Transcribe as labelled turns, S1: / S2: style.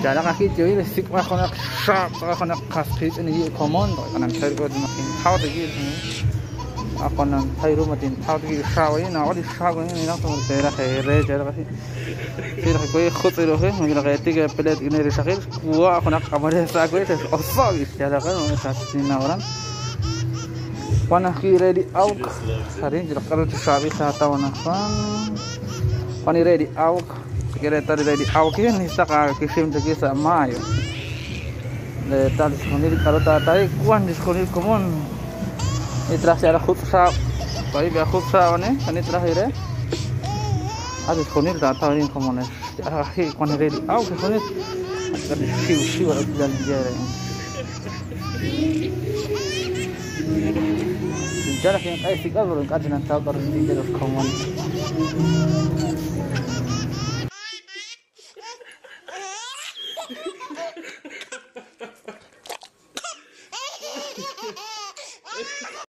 S1: Jala kaki jadi listrik mah kena sharp, kena kaspit ini common, kanan saya juga makin tahu lagi. Aku nan Thairu matin tahu lagi sharp ini, nah orang sharp ini nak tuh terah kere, jala kaki. Terah koi khut itu he, mungkin kayak tiga pelet ini risakir, gua aku nak kamar saya koi saya osok jala kan, satu ini orang. Panah kiri di auk, hari ini jelas kalau disabi saya tahu nafan. Pani ready auk. Kira tadi ready auk ini saka kisim tadi sama yo. Le tadi sekolah kalau tadi kuan di sekolah komun. Ini terakhir ada khutsa, bayi biar khutsa ini, ini terakhir ya. Ada sekolah tak tahu ini komun. Akhir kuan ready auk sekolah. Ada siu ada jalan jalan. Jarak yang kayak tiga belum kajian tahu baru ini jarak komun.